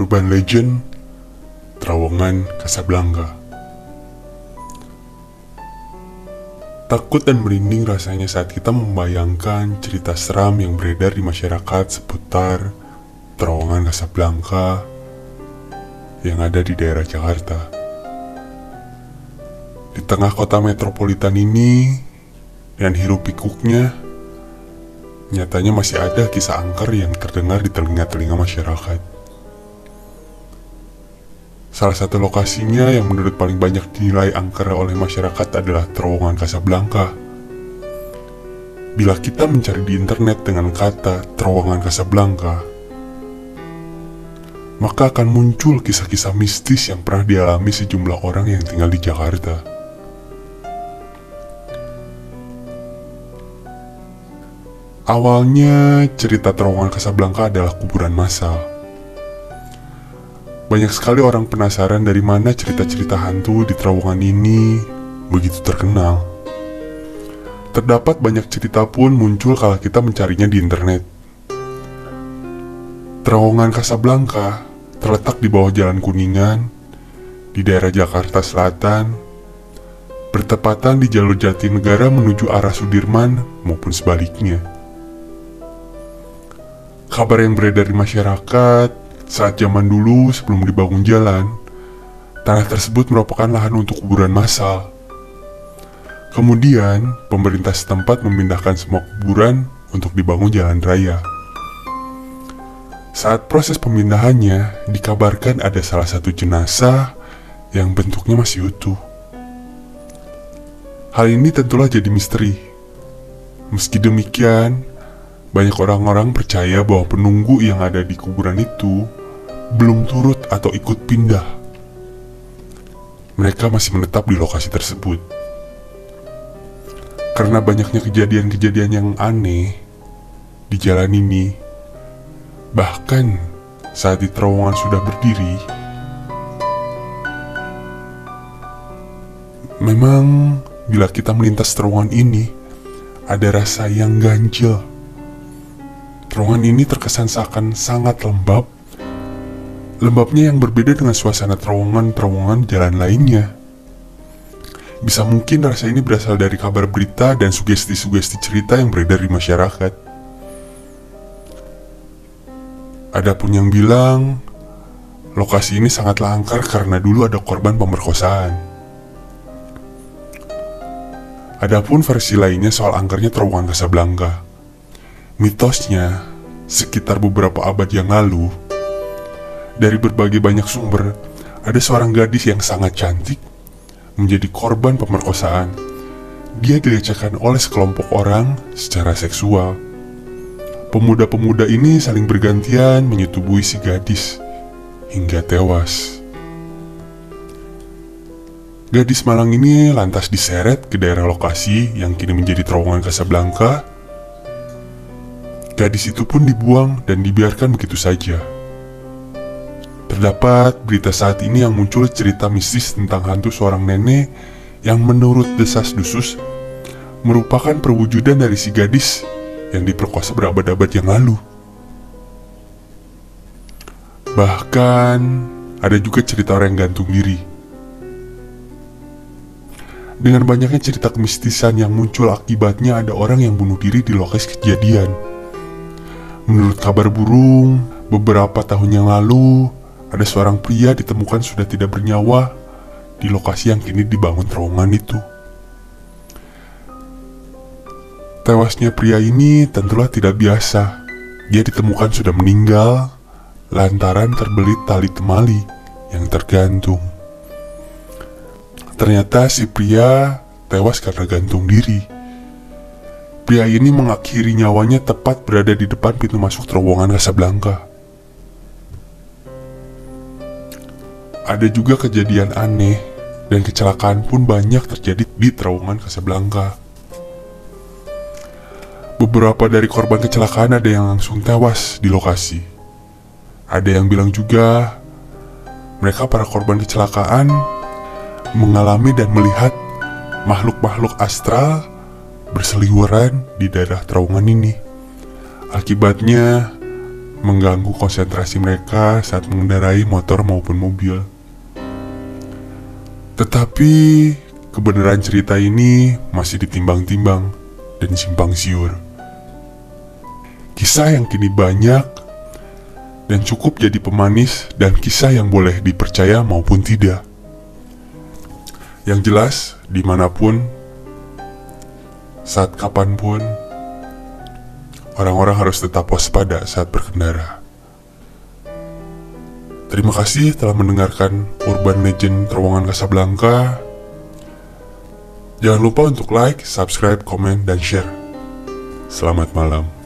Urban Legend Terowongan Casablanca. Takut dan merinding rasanya saat kita membayangkan cerita seram yang beredar di masyarakat seputar Terowongan Casablanca yang ada di daerah Jakarta. Di tengah kota metropolitan ini dan hiruk pikuknya, nyatanya masih ada kisah angker yang terdengar di telinga-telinga masyarakat. Salah satu lokasinya yang menurut paling banyak dinilai angker oleh masyarakat adalah Terowongan Casablanca. Bila kita mencari di internet dengan kata Terowongan Casablanca, maka akan muncul kisah-kisah mistis yang pernah dialami sejumlah orang yang tinggal di Jakarta. Awalnya, cerita Terowongan Casablanca adalah kuburan massal. Banyak sekali orang penasaran dari mana cerita-cerita hantu di terowongan ini begitu terkenal. Terdapat banyak cerita pun muncul kalau kita mencarinya di internet. Terowongan Casablanca terletak di bawah Jalan Kuningan, di daerah Jakarta Selatan, bertepatan di jalur Jatinegara menuju arah Sudirman maupun sebaliknya. Kabar yang beredar di masyarakat saat zaman dulu sebelum dibangun jalan, tanah tersebut merupakan lahan untuk kuburan massal. Kemudian, pemerintah setempat memindahkan semua kuburan untuk dibangun jalan raya. Saat proses pemindahannya, dikabarkan ada salah satu jenazah yang bentuknya masih utuh. Hal ini tentulah jadi misteri. Meski demikian, banyak orang-orang percaya bahwa penunggu yang ada di kuburan itu belum turut atau ikut pindah. Mereka masih menetap di lokasi tersebut. Karena banyaknya kejadian-kejadian yang aneh di jalan ini, bahkan saat di terowongan sudah berdiri, memang bila kita melintas terowongan ini, ada rasa yang ganjil. Terowongan ini terkesan seakan sangat lembab. Lembabnya yang berbeda dengan suasana terowongan-terowongan jalan lainnya. Bisa mungkin rasa ini berasal dari kabar berita dan sugesti-sugesti cerita yang beredar di masyarakat. Adapun yang bilang, lokasi ini sangatlah angker karena dulu ada korban pemerkosaan. Adapun versi lainnya soal angkernya Terowongan Casablanca. Mitosnya, sekitar beberapa abad yang lalu, dari berbagai banyak sumber, ada seorang gadis yang sangat cantik menjadi korban pemerkosaan. Dia dilecehkan oleh sekelompok orang secara seksual. Pemuda-pemuda ini saling bergantian menyetubuhi si gadis hingga tewas. Gadis malang ini lantas diseret ke daerah lokasi yang kini menjadi Terowongan Casablanca. Gadis itu pun dibuang dan dibiarkan begitu saja. Terdapat berita saat ini yang muncul cerita mistis tentang hantu seorang nenek yang menurut desas-desus merupakan perwujudan dari si gadis yang diperkosa berabad-abad yang lalu. Bahkan ada juga cerita orang yang gantung diri. Dengan banyaknya cerita kemistisan yang muncul akibatnya ada orang yang bunuh diri di lokasi kejadian. Menurut kabar burung, beberapa tahun yang lalu ada seorang pria ditemukan sudah tidak bernyawa di lokasi yang kini dibangun terowongan itu. Tewasnya pria ini tentulah tidak biasa. Dia ditemukan sudah meninggal lantaran terbelit tali temali yang tergantung. Ternyata si pria tewas karena gantung diri. Pria ini mengakhiri nyawanya tepat berada di depan pintu masuk Terowongan Casablanca. Ada juga kejadian aneh dan kecelakaan pun banyak terjadi di Terowongan Casablanca. Beberapa dari korban kecelakaan ada yang langsung tewas di lokasi. Ada yang bilang juga mereka para korban kecelakaan mengalami dan melihat makhluk-makhluk astral berseliweran di daerah terowongan ini. Akibatnya mengganggu konsentrasi mereka saat mengendarai motor maupun mobil. Tetapi kebenaran cerita ini masih ditimbang-timbang dan simpang siur. Kisah yang kini banyak dan cukup jadi pemanis dan kisah yang boleh dipercaya maupun tidak. Yang jelas, dimanapun, saat kapanpun, orang-orang harus tetap waspada saat berkendara. Terima kasih telah mendengarkan Urban Legend Terowongan Casablanca. Jangan lupa untuk like, subscribe, komen, dan share. Selamat malam.